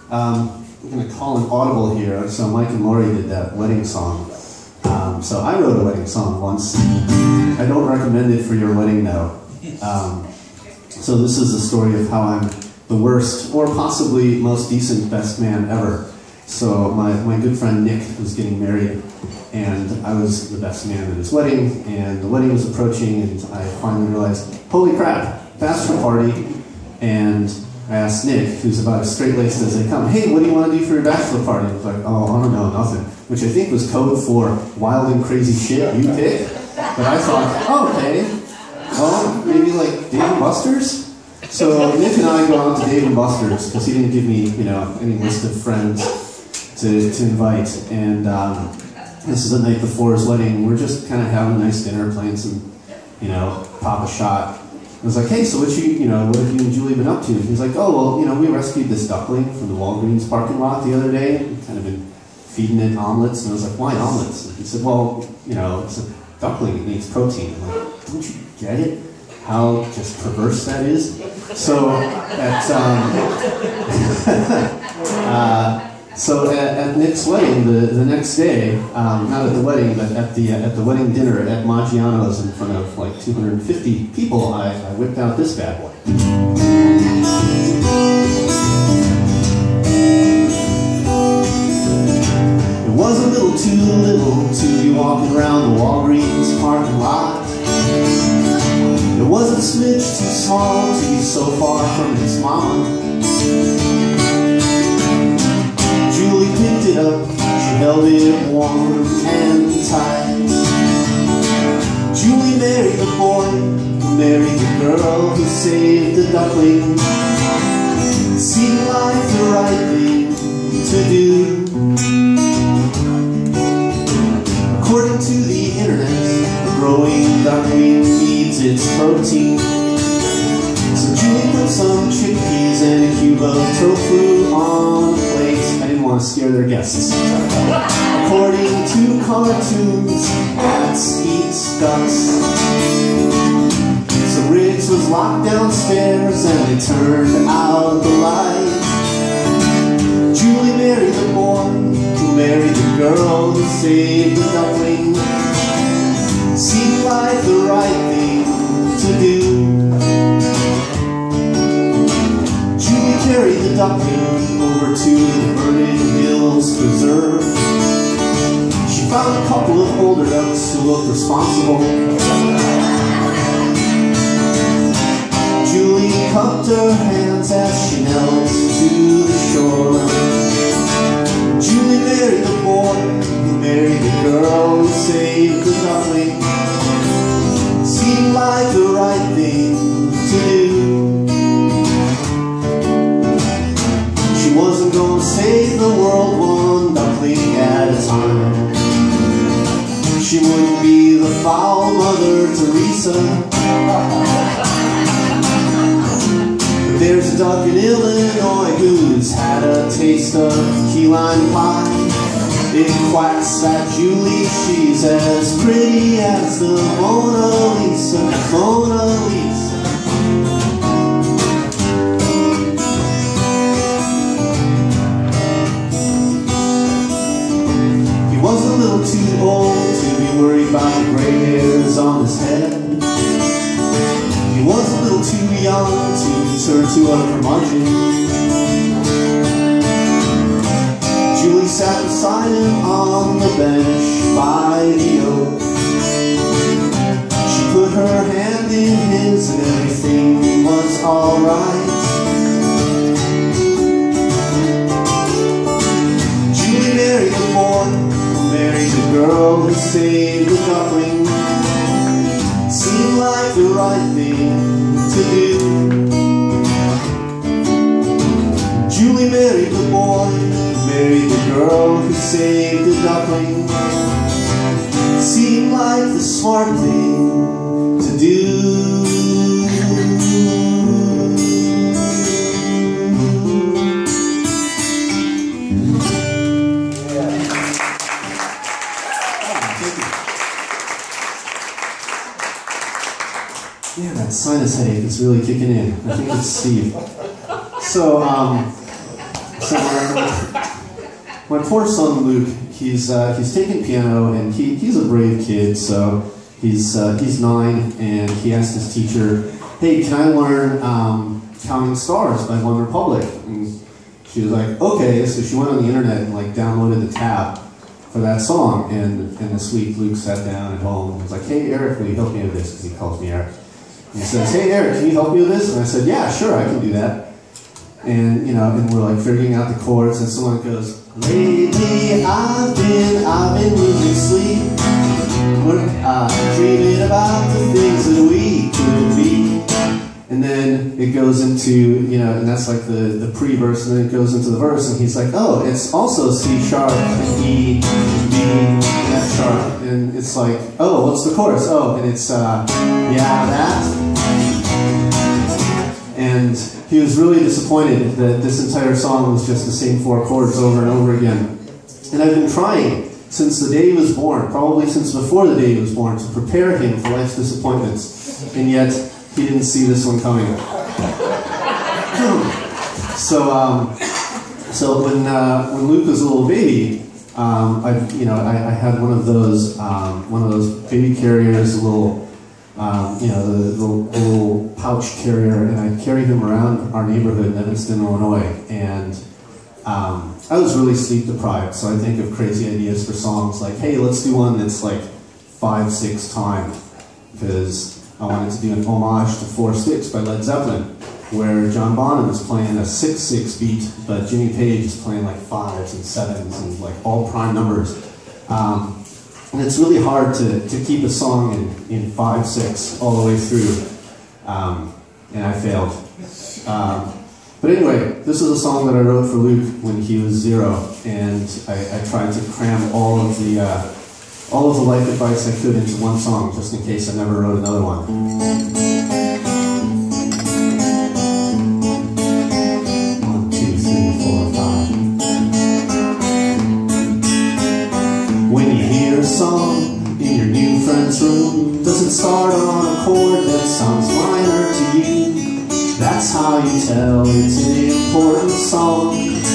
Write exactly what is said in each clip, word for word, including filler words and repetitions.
Um, I'm going to call an audible here. So Mike and Lori did that wedding song. Um, so I wrote a wedding song once. I don't recommend it for your wedding, though. Um, so this is the story of how I'm the worst, or possibly most decent best man ever. So my, my good friend Nick was getting married, and I was the best man at his wedding, and the wedding was approaching, and I finally realized, holy crap, bachelor party, and I asked Nick, who's about as straight-laced as they come, hey, what do you want to do for your bachelor party? He was like, oh, I don't know, nothing, which I think was code for wild and crazy shit you pick. But I thought, oh, okay, well, maybe like Dave and Buster's? So Nick and I go out to Dave and Buster's, because he didn't give me, you know, any list of friends to, to invite, and um, this is the night before his wedding. We're just kind of having a nice dinner, playing some, you know, pop a shot. I was like, hey, so what you, you know, what have you and Julie been up to? And he's like, oh, well, you know, we rescued this duckling from the Walgreens parking lot the other day. We've kind of been feeding it omelets. And I was like, why omelets? And he said, well, you know, it's a duckling, it needs protein. I'm like, don't you get it? How just perverse that is? So at, um, uh, so at, at Nick's wedding, the, the next day, um, not at the wedding, but at the, at the wedding dinner at Maggiano's in front of like two hundred fifty people, I, I whipped out this bad boy. It was a little too little to be walking around the Walgreens parking lot. It was a smidge too small to be so far from its mama. Julie picked it up, she held it warm and tight. Julie married the boy who married the girl who saved the duckling. Seemed like the right thing to do. According to the internet, a growing duckling needs its protein. So Julie put some chickpeas and a cube of tofu on a plate. I didn't want to scare their guests. According to cartoons, cats eat ducks. So Riggs was locked downstairs and they turned out the light. Julie married the boy who married the girl who saved the duckling. Seemed like the right thing to do. Julie carried the duckling over to the Vernon Hills Preserve. She found a couple of older ducks who looked responsible. Julie cupped her hands as she knelt to the shore. Julie married the boy who married the girl who saved the duckling. Seemed like the right thing to do. She wasn't gonna save the world one duckling at a time. She wouldn't be the foul Mother Teresa. But there's a duck in Illinois who's had a taste of key lime pie. It quacks at Julie, she's as pretty as the Mona Lisa, Mona Lisa. He was a little too old to be worried about the gray hairs on his head. He was a little too young to turn to a curmudgeon. Julie sat beside him on the bench by the oak. She put her hand in his and everything was alright. Julie married the boy who married the girl who saved the duckling. Seemed like the right thing to do. Julie married the boy who married the girl who saved the duckling. Seemed like the smart thing to do. Yeah, that sinus headache is really kicking in. I think it's Steve. So, um, So my poor son Luke, he's uh, he's taking piano, and he, he's a brave kid. So he's uh, he's nine, and he asked his teacher, "Hey, can I learn um, Counting Stars by One Republic?" And she was like, "Okay." So she went on the internet and like downloaded the tab for that song. And and this week Luke sat down at home and was like, "Hey Eric, will you help me with this?" Because he calls me Eric. And he says, "Hey Eric, can you help me with this?" And I said, "Yeah, sure, I can do that." And, you know, and we're like figuring out the chords, and someone goes, "Lately I've been, I've been losing sleep, uh, dreaming about the things that we could be." And then it goes into, you know, and that's like the, the pre-verse, and then it goes into the verse, and he's like, "Oh, it's also C sharp, and E, and B, and F sharp." And it's like, "Oh, what's the chorus?" Oh, and it's, uh, yeah, that. And he was really disappointed that this entire song was just the same four chords over and over again. And I've been trying since the day he was born, probably since before the day he was born, to prepare him for life's disappointments. And yet, he didn't see this one coming. so, um, so when uh, when Luke was a little baby, um, I you know I, I had one of those um, one of those baby carriers, a little. Um, you know, the, the little pouch carrier, and I carried him around our neighborhood in Evanston, Illinois, and um, I was really sleep deprived, so I think of crazy ideas for songs like, hey, let's do one that's like five six time, because I wanted to do an homage to Four Sticks by Led Zeppelin, where John Bonham is playing a six six beat, but Jimmy Page is playing like fives and sevens and like all prime numbers. Um, And it's really hard to, to keep a song in, in five six all the way through, um, and I failed. Um, but anyway, this is a song that I wrote for Luke when he was zero, and I, I tried to cram all of the uh, all of the life advice I could into one song, just in case I never wrote another one. One, two, three, four, five. When you hear a song in your new friend's room, does it start on a chord that sounds minor to you? That's how you tell it's an important song.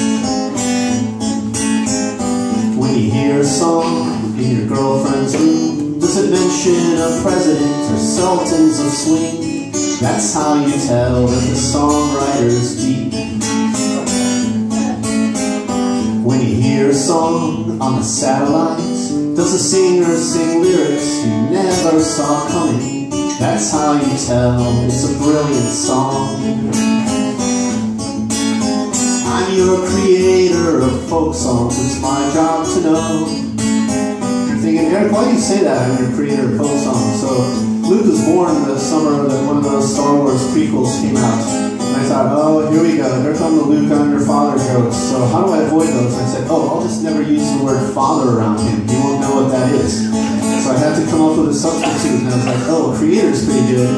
When you hear a song in your girlfriend's room, does it mention a president or sultans of swing? That's how you tell that the songwriter's deep. When you hear a song on the satellite, does the singer sing lyrics you never saw coming? That's how you tell it's a brilliant song. I'm your creator of folk songs, it's my job to know. You're thinking, Eric, why do you say that? I'm your creator of folk songs. So Luke was born the summer that one of those Star Wars prequels came out. And I thought, oh, here we go, here come the Luke, I'm your father jokes. So how do I avoid those? I said, oh, I'll just never use the word father around him. He won't know what that is. So I had to come up with a substitute, and I was like, oh, creator's pretty good.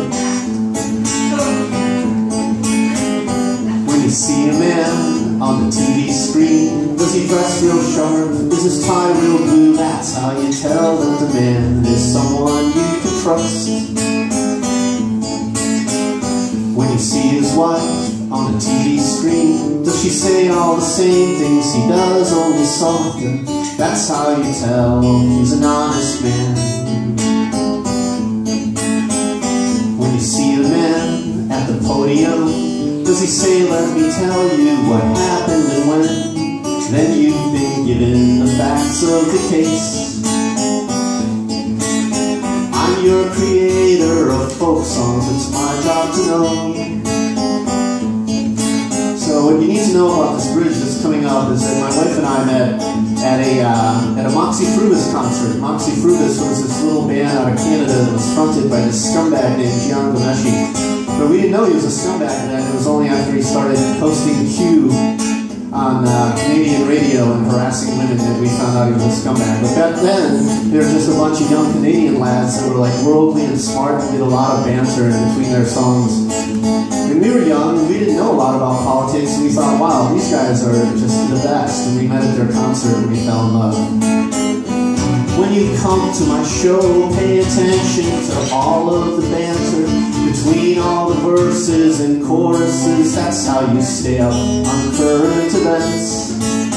When you see a man on the T V screen, does he dress real sharp? Is his tie real blue? That's how you tell that the man is someone you can trust. When you see his wife on the T V screen, does she say all the same things he does, only softer? That's how you tell he's an honest man. When you see the man at the podium, does he say, let me tell you what happened and when? Then you've been given the facts of the case. I'm your creator of folk songs, it's my job to know. So what you need to know about this bridge that's coming up is that my wife and I met at a uh, at a Moxie Frubus concert. Moxie Frubus was this little band out of Canada that was fronted by this scumbag named Gian Gomeshi. But we didn't know he was a scumbag then. It was only after he started posting Q on uh, Canadian radio and harassing women that we found out he was a scumbag. But back then, there were just a bunch of young Canadian lads that were like worldly and smart and did a lot of banter in between their songs. And we were young, and we didn't know a lot about politics, and we thought, wow, these guys are just the best. And we met at their concert, and we fell in love. When you come to my show, pay attention to all of the banter between all the verses and choruses. That's how you stay up on current events.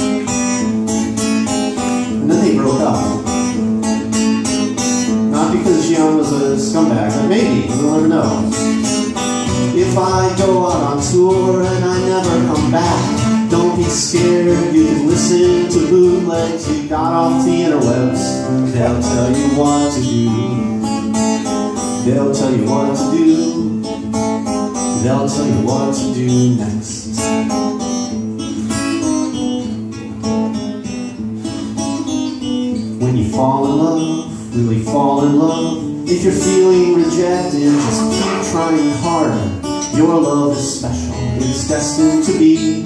And then they broke up. Not because Young was a scumbag, but maybe, we'll never know. If I go out on tour and I never come back, don't be scared, you can listen to bootlegs you got off the interwebs. They'll tell you what to do. They'll tell you what to do. They'll tell you what to do next. When you fall in love, really fall in love. If you're feeling rejected, just keep trying harder. Your love is special, it's destined to be.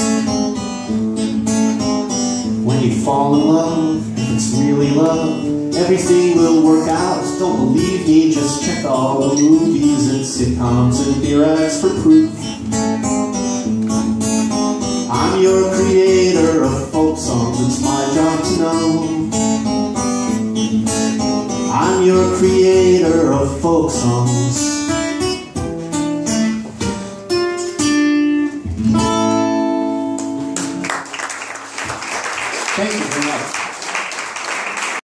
When you fall in love, if it's really love, everything will work out. Don't believe me, just check all the movies and sitcoms and beer ads for proof. I'm your creator of folk songs, it's my job to know. I'm your creator of folk songs. Thank you very much.